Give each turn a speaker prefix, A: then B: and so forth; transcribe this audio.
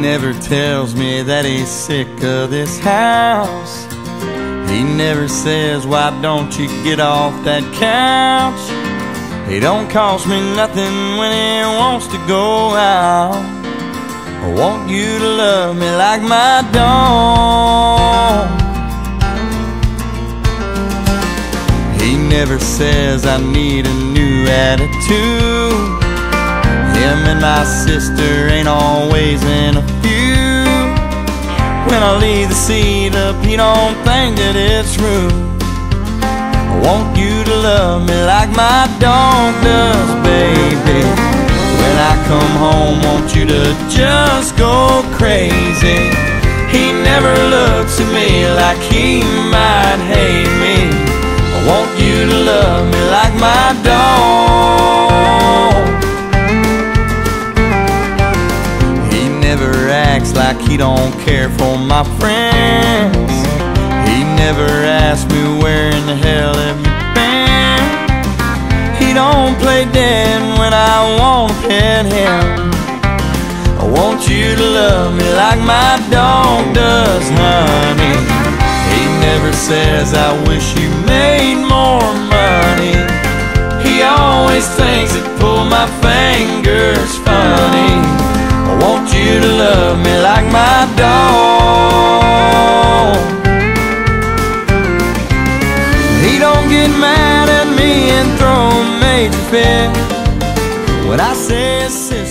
A: never tells me that he's sick of this house. He never says, why don't you get off that couch? He don't cost me nothing when he wants to go out. I want you to love me like my dog. He never says I need a new attitude. Him and my sister ain't always in a feud. When I leave the seat up, he don't think that it's rude. I want you to love me like my dog does, baby. When I come home, want you to just go crazy. He never looks at me like he might hate me. I want you to love me like my dog. He never acts like he don't care for my friends. He never asks me where in the hell have you been. He don't play dead when I want to pet him. I want you to love me like my dog does, honey. He never says I wish you made more money. He always thinks that pull my fingers funny. I want you to love me like my dog. He don't get mad at me and throw a major fit when I say sister.